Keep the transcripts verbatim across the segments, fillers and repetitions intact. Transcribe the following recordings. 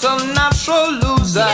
just a natural loser.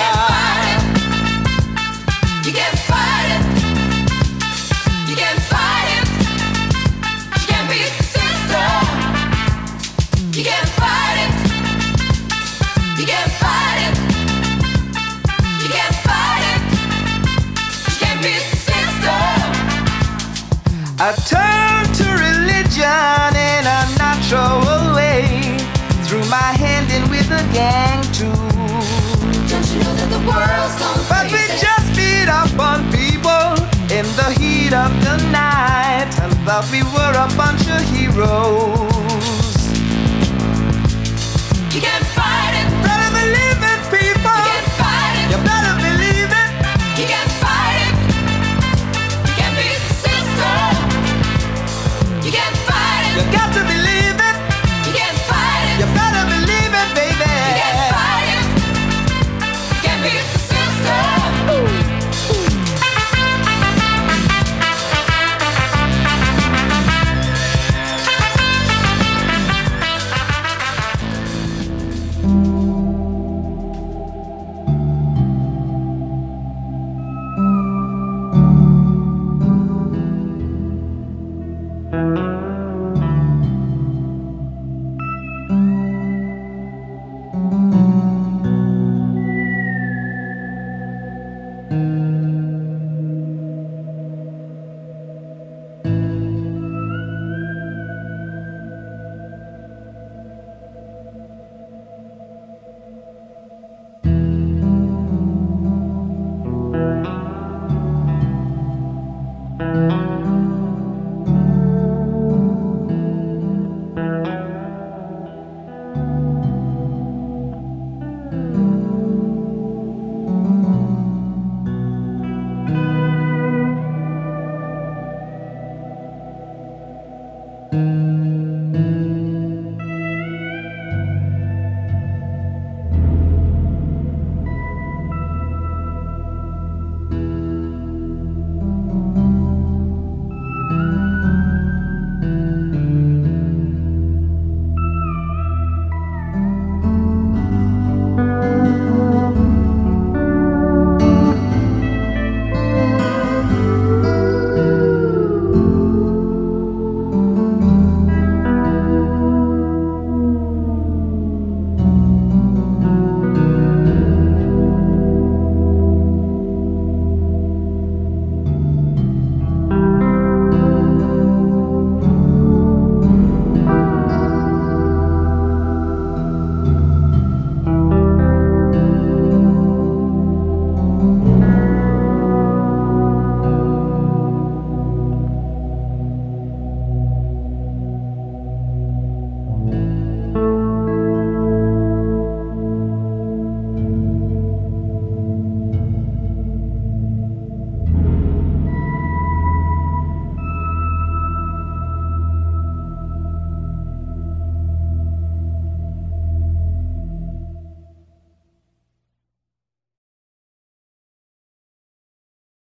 You can't fight it. You can't fight it. You can't beat the system. You can't fight it. You can't fight it. You can't fight it. You can't beat the system. I turn to religion in a natural way. Threw my hand in with the gang too. Don't you know that the world's gone crazy? But we just beat up on people in the heat of the night and thought we were a bunch of heroes.